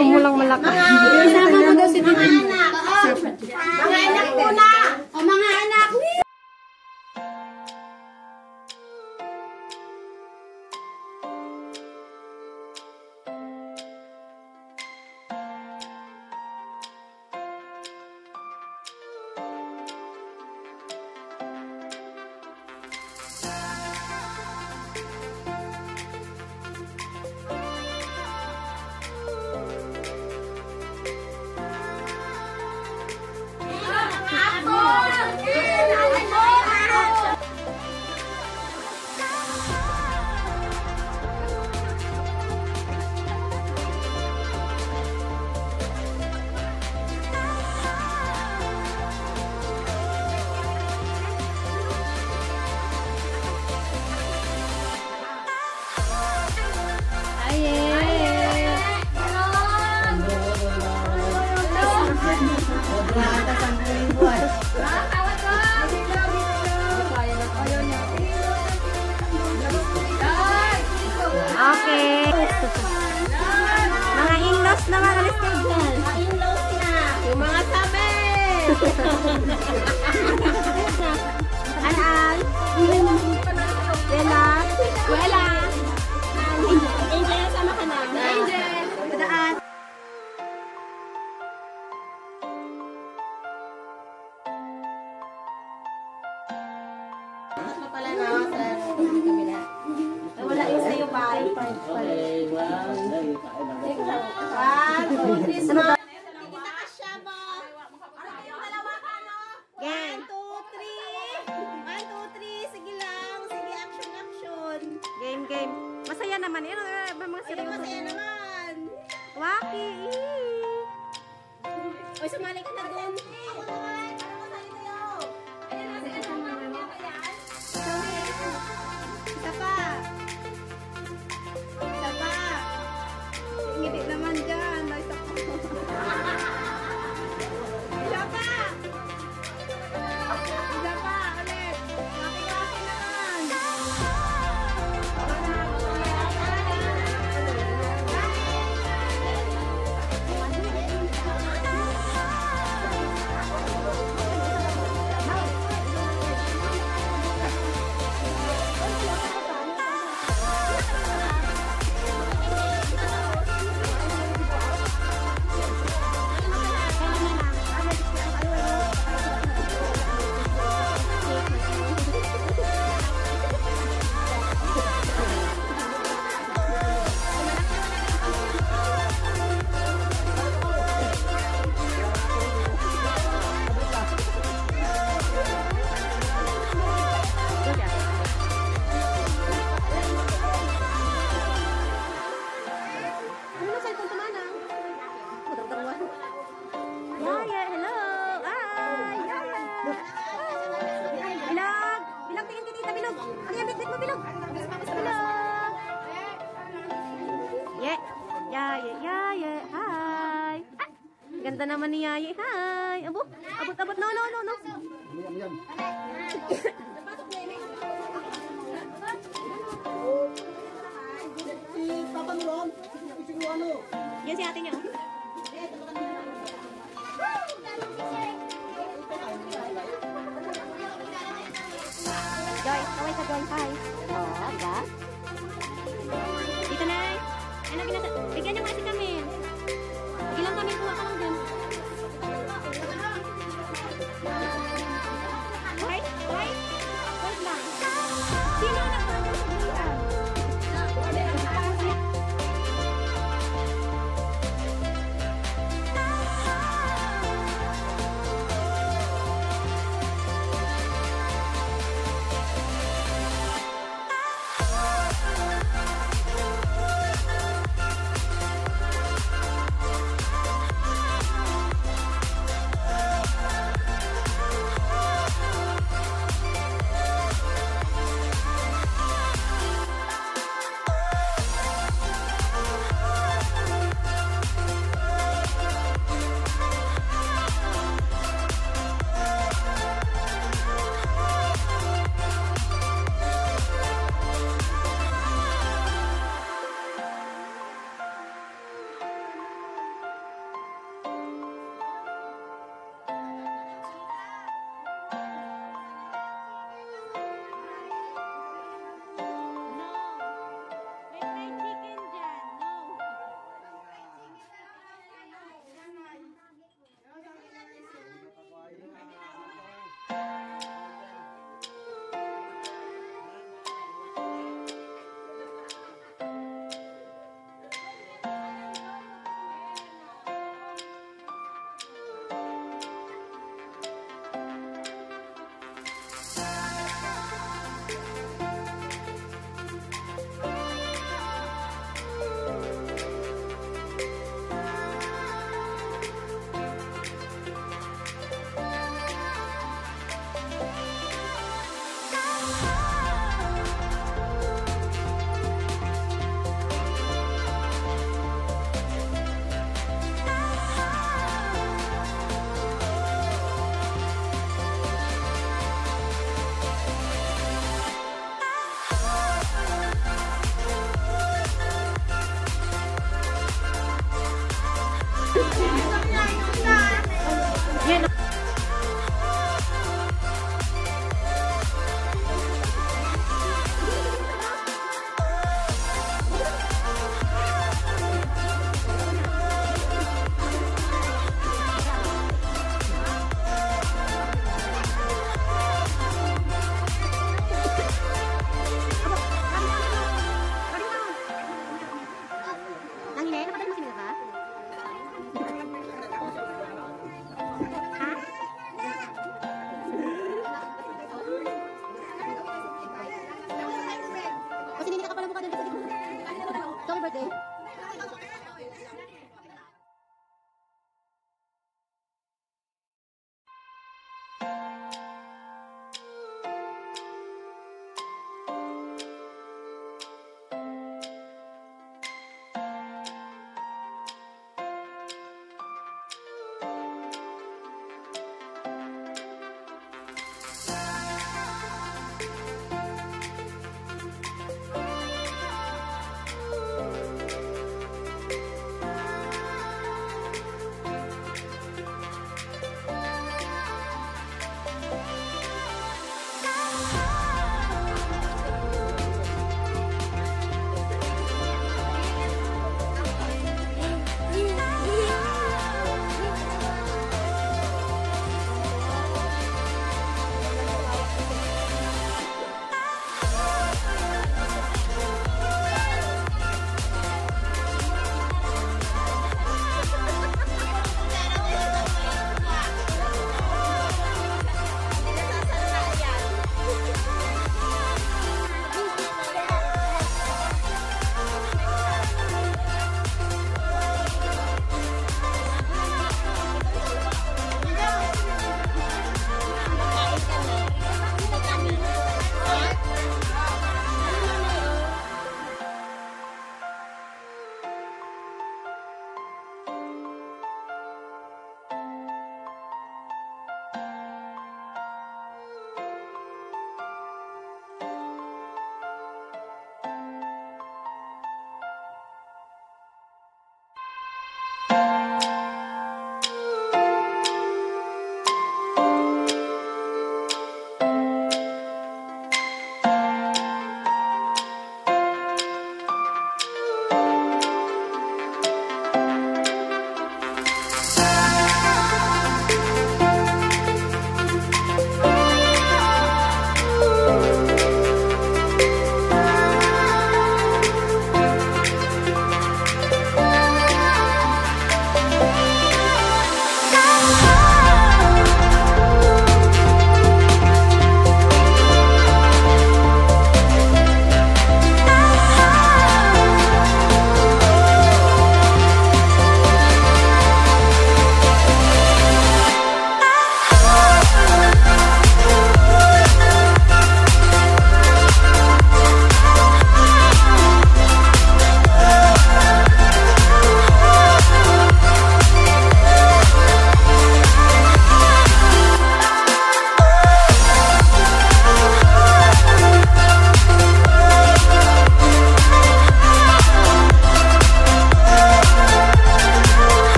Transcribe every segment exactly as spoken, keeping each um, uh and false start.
mo lang malakas. Isama mo daw si mga anak. Mga anak ko na. O mga anak. Okay. Mga in-laws na mga listed dyan. Mga in-laws na. Yung mga sabi. Anan? Wela? Wela? Angel, sama ka na. Angel. Padaan. Ano pala na sa kabila? Wala yung sa'yo pa. One, two, three, smile. Kita ka siya ba? Yung dalawa ka, no? One, two, three. One, two, three. Sige lang. Sige, action, action. Game, game. Masaya naman. Ano, mga Ay, seryoso. masaya naman. Waki. Oy, sumali ka na dun. Ako naman. Ano mo sa'yo tayo? Ayun na, sige naman. Isa pa. Isa pa. Ngiti naman dyan. Isa pa. Isa pa. Isa pa. Ulit. Maki-maki naman. Yaya, hello. Ay, Yaya. Bilog. Bilog, tingin kay tita, Bilog. Ano yan, bit-bit mo, Bilog. Bilog. Ye. Yaya, Yaya. Hi. Ah, ganda naman ni Yaya. Hi. Abo, abot, abot. No, no, no, no. Yan si ate niya. Joy, kaway sa Joy. Hi. Oh, diba? Dito na. Ano ginasa? Bigyan niyo nga si Camille. Ilang Camille kuha ka lang dyan? Right? Right? Hold lang. Sino ang nagpapos sa bulitan?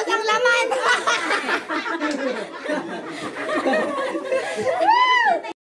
Ubos ang laman.